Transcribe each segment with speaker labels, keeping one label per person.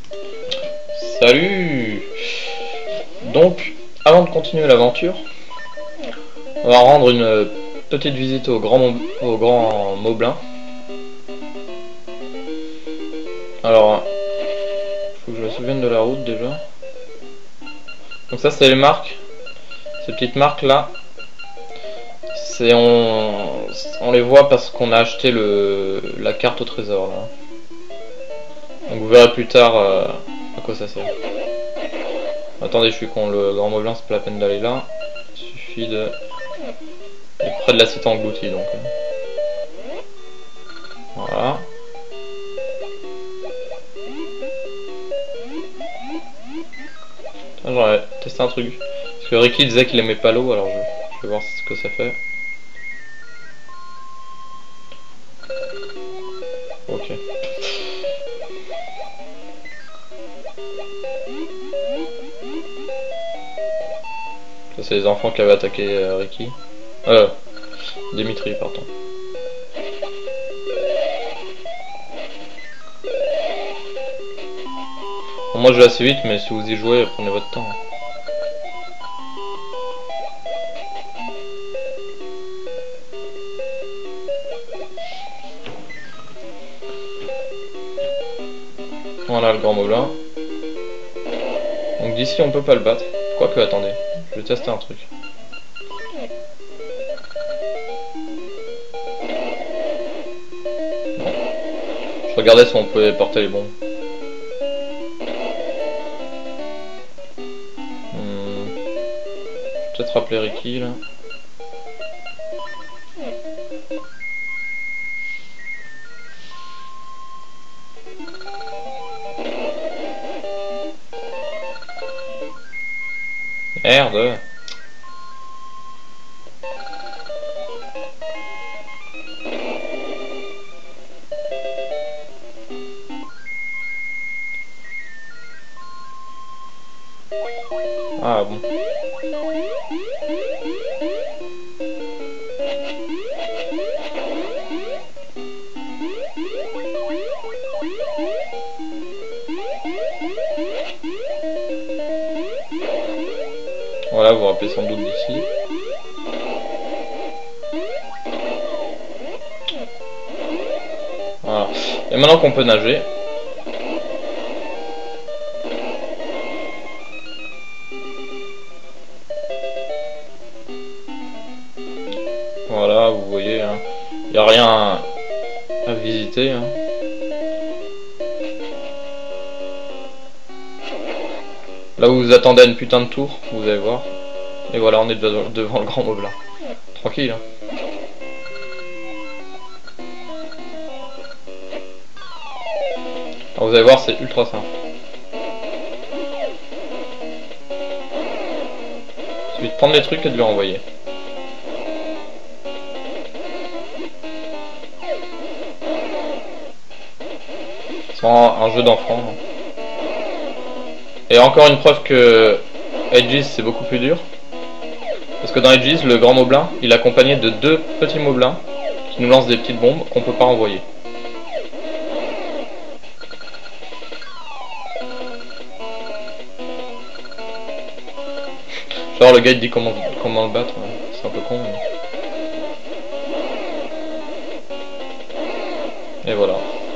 Speaker 1: Salut. Donc, avant de continuer l'aventure, on va rendre une petite visite au grand Moblin. Alors, faut que je me souvienne de la route déjà. Donc ça c'est les marques, ces petites marques là. On les voit parce qu'on a acheté la carte au trésor là. Donc vous verrez plus tard à quoi ça sert. Attendez, je suis con, le grand Moblin c'est pas la peine d'aller là. Il suffit de... Il est près de la cité engloutie donc. Voilà. J'aurais testé un truc. Parce que Ricky disait qu'il aimait pas l'eau, alors je vais voir ce que ça fait. Ok. Ça c'est les enfants qui avaient attaqué Ricky. Dimitri, pardon. Bon, moi je vais assez vite, mais si vous y jouez, prenez votre temps. Voilà le grand Moblin. Donc d'ici on peut pas le battre. Quoique, attendez, je vais tester un truc. Bon. Je regardais si on pouvait porter les bombes. Peut-être rappeler Ricky là. Merde. Ah bon. Voilà, vous vous rappelez sans doute d'ici. Voilà. Et maintenant qu'on peut nager. Voilà, vous voyez, hein. Il n'y a rien à visiter. Hein. Là où vous attendez à une putain de tour, vous allez voir. Et voilà, on est déjà devant le grand Moblin. Tranquille. Hein. Alors vous allez voir, c'est ultra simple. Il suffit de prendre les trucs et de les renvoyer. C'est un jeu d'enfant. Hein. Et encore une preuve que Aegis c'est beaucoup plus dur. Parce que dans Aegis, le grand Moblin, il est accompagné de deux petits Moblins qui nous lancent des petites bombes qu'on peut pas envoyer. Genre le gars il dit comment le battre, ouais. C'est un peu con. Mais... Et voilà.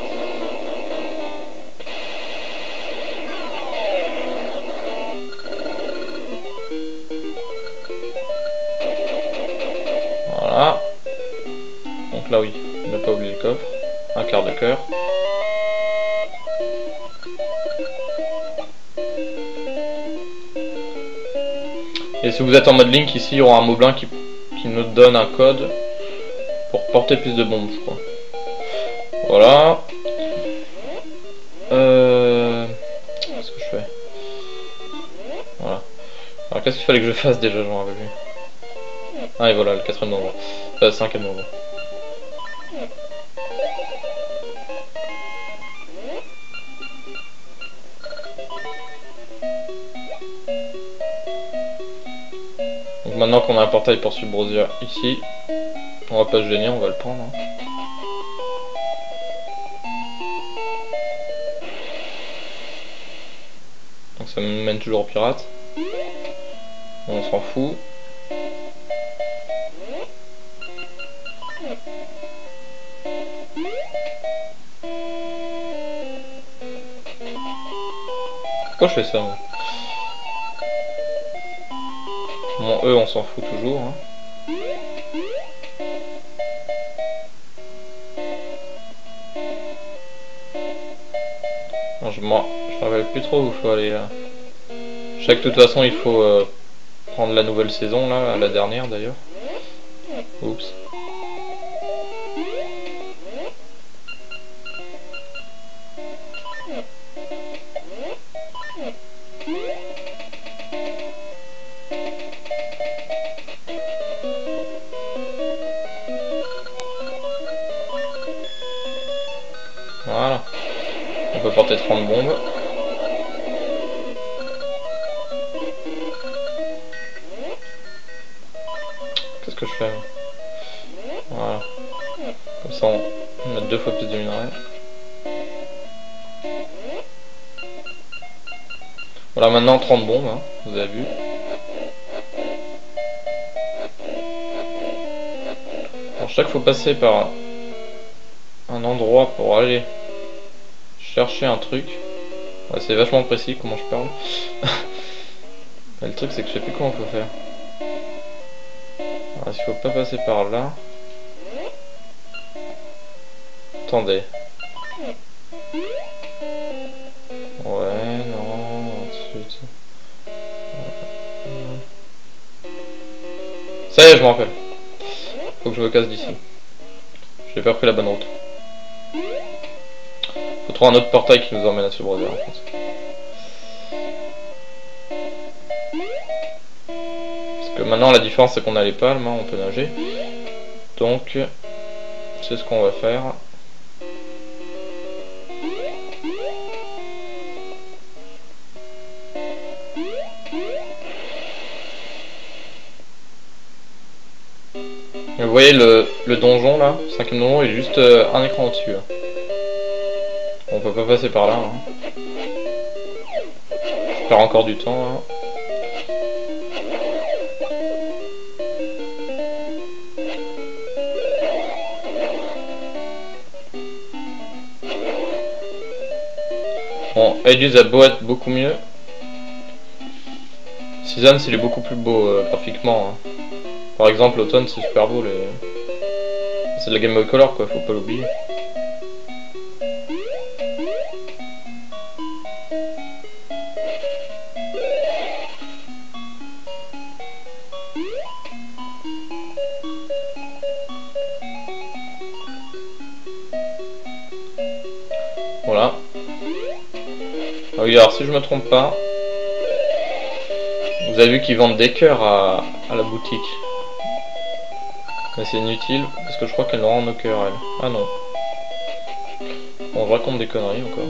Speaker 1: Voilà. Donc là oui, ne pas oublier le coffre. Un quart de cœur. Et si vous êtes en mode Link, ici il y aura un Moblin qui nous donne un code pour porter plus de bombes, je crois. Voilà. Qu'est-ce que je fais? Voilà. Alors qu'est-ce qu'il fallait que je fasse déjà, j'en avais vu. Ah et voilà, le quatrième endroit. Cinquième endroit. Donc maintenant qu'on a un portail pour Subrosia ici, on va pas se gêner, on va le prendre. Hein. Donc ça me mène toujours au pirate. On s'en fout. Pourquoi je fais ça moi? Bon, eux on s'en fout toujours. Hein. Non, je me rappelle plus trop où il faut aller là. Je sais que de toute façon il faut prendre la nouvelle saison là, la dernière d'ailleurs. Oups. Voilà. On peut porter 30 bombes. Qu'est-ce que je fais là? Voilà. Comme ça on a 2 fois plus de minerais. Voilà, maintenant 30 bombes, hein, vous avez vu. Alors, je sais qu'il faut passer par un endroit pour aller chercher un truc. Ouais, c'est vachement précis comment je parle. Mais le truc c'est que je sais plus comment il faut faire. Alors, il faut pas passer par là. Attendez. Ouais, non, ensuite. Ça y est, je me rappelle. Faut que je me casse d'ici. J'ai pas pris la bonne route. Faut trouver un autre portail qui nous emmène à ce brother en fait. Parce que maintenant la différence c'est qu'on a les palmes, hein, on peut nager. Donc c'est ce qu'on va faire. Et vous voyez le donjon là, 5ème donjon, il est juste un écran au-dessus. On peut pas passer par là. Hein. Je perds encore du temps. Hein. Bon, Hades a beau être beaucoup mieux. Seasons il est beaucoup plus beau graphiquement. Hein. Par exemple, Automne c'est super beau. C'est de la Game Boy Color quoi, faut pas l'oublier. Voilà. Ah oui, alors si je me trompe pas, vous avez vu qu'ils vendent des cœurs à la boutique. Mais c'est inutile, parce que je crois qu'elle n'aura nos cœurs, elle. Ah non. Bon, je raconte des conneries encore.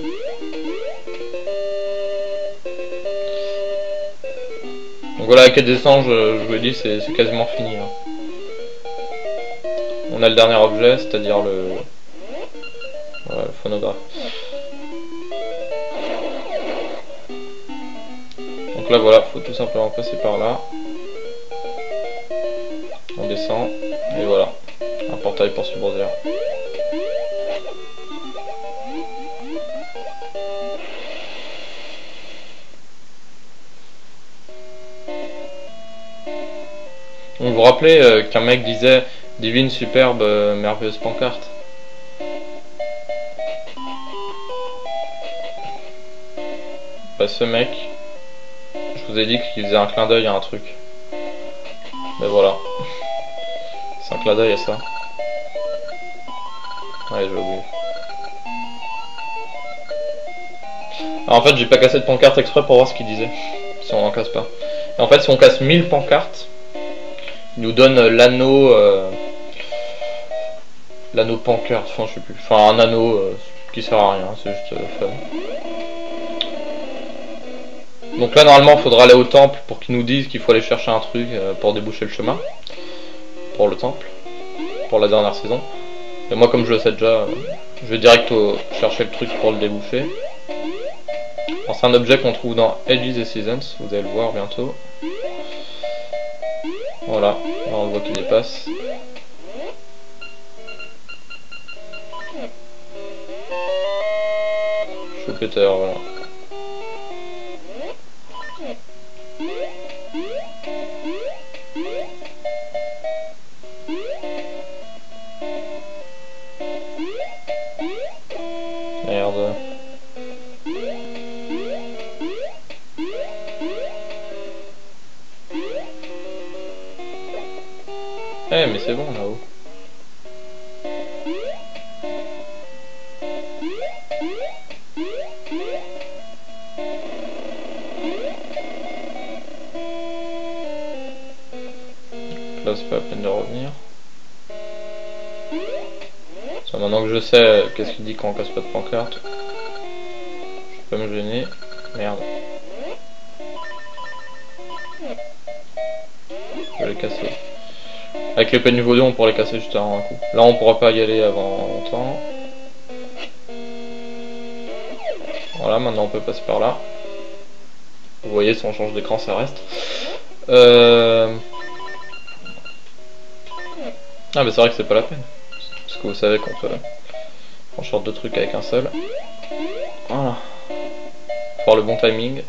Speaker 1: Donc voilà, avec des anges, je vous l'ai dit, c'est quasiment fini. Hein. On a le dernier objet, c'est-à-dire voilà, le phonographe. Donc là voilà, faut tout simplement passer par là. On descend, et voilà, un portail pour Subbrother. Vous vous rappelez qu'un mec disait divine, superbe, merveilleuse pancarte? Bah ce mec, je vous ai dit qu'il faisait un clin d'œil à un truc. Mais voilà. C'est un clin d'œil à ça. Ouais, j'ai oublié. Alors en fait, j'ai pas cassé de pancarte exprès pour voir ce qu'il disait. Si on en casse pas. Et en fait, si on casse 1000 pancartes, il nous donne l'anneau. L'anneau pancarte, enfin je sais plus. Enfin un anneau qui sert à rien, c'est juste fun. Donc là normalement il faudra aller au temple pour qu'ils nous disent qu'il faut aller chercher un truc pour déboucher le chemin. Pour le temple. Pour la dernière saison. Et moi comme je le sais déjà, je vais direct chercher le truc pour le déboucher. Alors c'est un objet qu'on trouve dans Ages et Seasons, vous allez le voir bientôt. Voilà, là on le voit qui dépasse. Choupeter, voilà. Merde. Eh mais c'est bon là-haut. Là c'est pas la peine de revenir. Ça, maintenant que je sais qu'est-ce qu'il dit quand on casse pas de pancarte, je peux me gêner. Merde. Je vais les casser. Avec l'épée niveau 2 on pourra les casser juste avant un coup. Là on pourra pas y aller avant longtemps. Voilà, maintenant on peut passer par là. Vous voyez, si on change d'écran ça reste. Ah mais c'est vrai que c'est pas la peine. Parce que vous savez qu'on peut franchir deux trucs avec un seul. Voilà. Faut avoir le bon timing.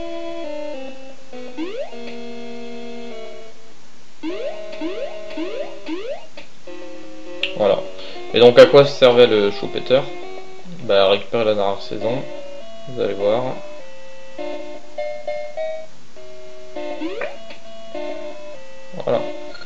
Speaker 1: Voilà. Et donc à quoi servait le Choupeter? Bah à récupérer la dernière saison. Vous allez voir. Voilà.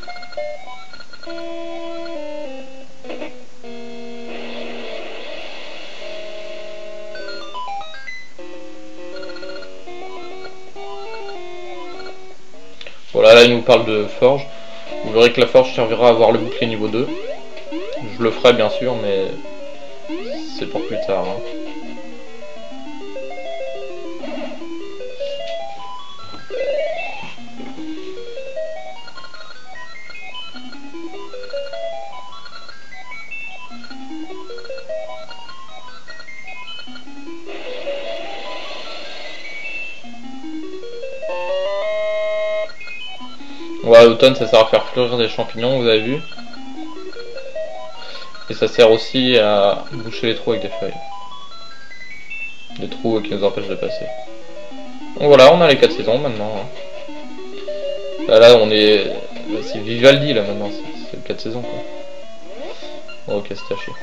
Speaker 1: Voilà, là il nous parle de forge. Vous verrez que la forge servira à avoir le bouclier niveau 2. Je le ferai bien sûr, mais c'est pour plus tard. Hein. Voilà, l'automne ça sert à faire fleurir des champignons, vous avez vu. Et ça sert aussi à boucher les trous avec des feuilles. Des trous qui nous empêchent de passer. Donc voilà, on a les 4 saisons maintenant. Hein. Là on est... C'est Vivaldi là maintenant, c'est le 4 saisons quoi. Bon, ok, c'est taché.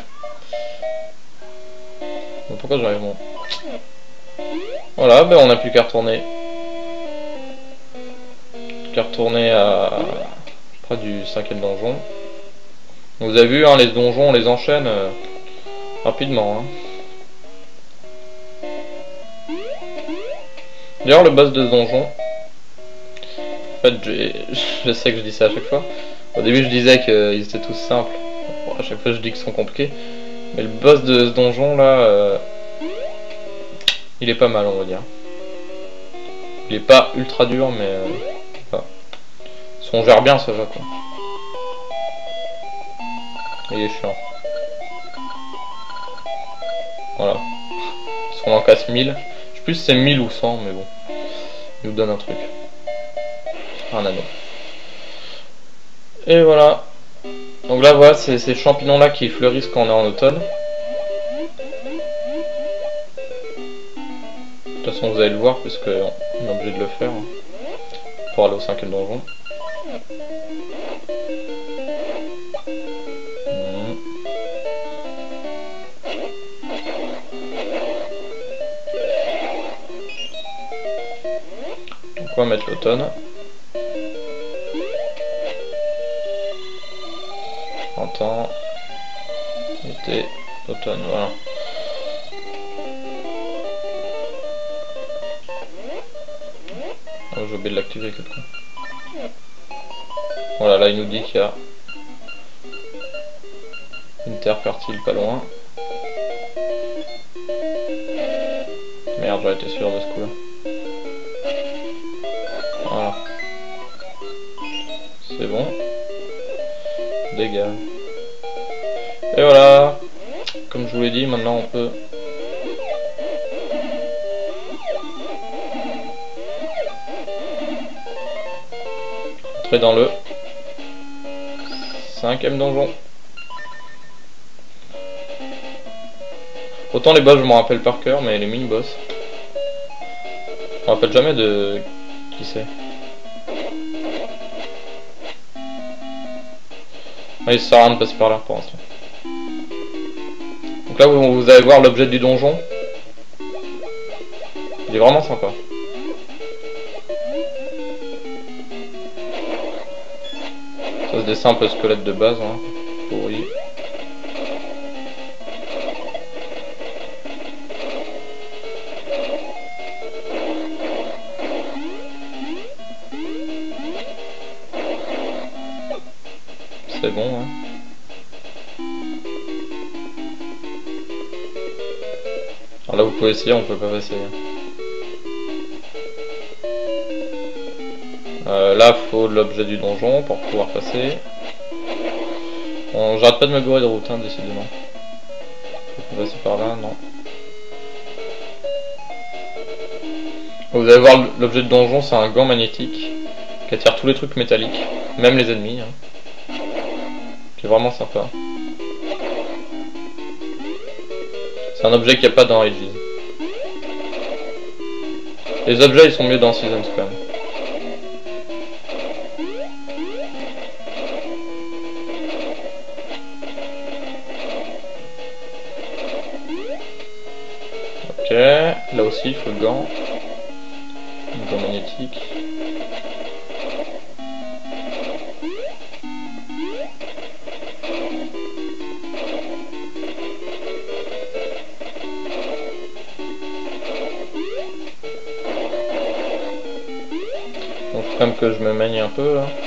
Speaker 1: Donc pourquoi j'arrive bon. Voilà, ben on n'a plus qu'à retourner. Retourner à près du 5e donjon. Vous avez vu, hein, les donjons on les enchaîne rapidement. Hein. D'ailleurs le boss de ce donjon, en fait je sais que je dis ça à chaque fois. Au début je disais qu'ils étaient tous simples. Bon, à chaque fois je dis qu'ils sont compliqués. Mais le boss de ce donjon là, il est pas mal on va dire. Il est pas ultra dur mais... Si on gère bien, ça va quoi. Il est chiant. Voilà. Si on en casse 1000. Je sais plus si c'est 1000 ou 100, mais bon. Il nous donne un truc. Un anneau. Et voilà. Donc là, voilà, c'est ces champignons là qui fleurissent quand on est en automne. De toute façon, vous allez le voir, puisque on est obligé de le faire. Hein, pour aller au 5e donjon. Donc on va mettre l'automne. Printemps, été, automne, voilà. Oh, j'ai oublié de l'activer quelque part. Voilà, là il nous dit qu'il y a une terre fertile pas loin. Merde, j'aurais été sûr de ce coup là. Voilà. C'est bon. Dégage. Et voilà. Comme je vous l'ai dit, maintenant on peut Entrer dans le 5e donjon. Autant les boss je m'en rappelle par cœur, mais les mini-boss, je me rappelle jamais de qui c'est. Ah, il sert à rien de passer par là pour l'instant. Donc là vous allez voir l'objet du donjon. Il est vraiment sympa. Ça c'est des simples squelettes de base, hein, pourris. C'est bon, hein. Alors là vous pouvez essayer, on peut pas passer. Là faut l'objet du donjon pour pouvoir passer. J'arrête pas de me gourer de route, hein, décidément. On va passer par là, non. Vous allez voir l'objet de donjon, c'est un gant magnétique qui attire tous les trucs métalliques, même les ennemis, hein. Qui est vraiment sympa. C'est un objet qu'il n'y a pas dans Ages. Les objets ils sont mieux dans Seasons quand même. Ok, là aussi il faut le gant. Le gant magnétique. Donc faut quand même que je me manie un peu là.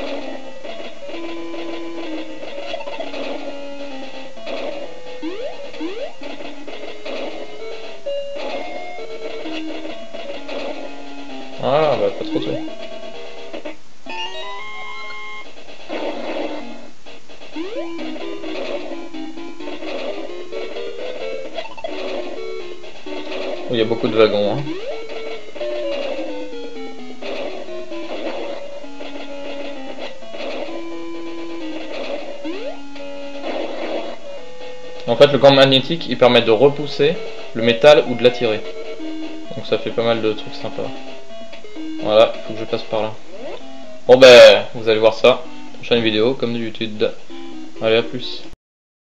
Speaker 1: Voilà, bah pas trop tôt. Il y a beaucoup de wagons, hein. En fait, le gant magnétique, il permet de repousser le métal ou de l'attirer. Donc ça fait pas mal de trucs sympas. Voilà, il faut que je passe par là. Bon ben, vous allez voir ça. Prochaine vidéo, comme d'habitude. Allez, à plus.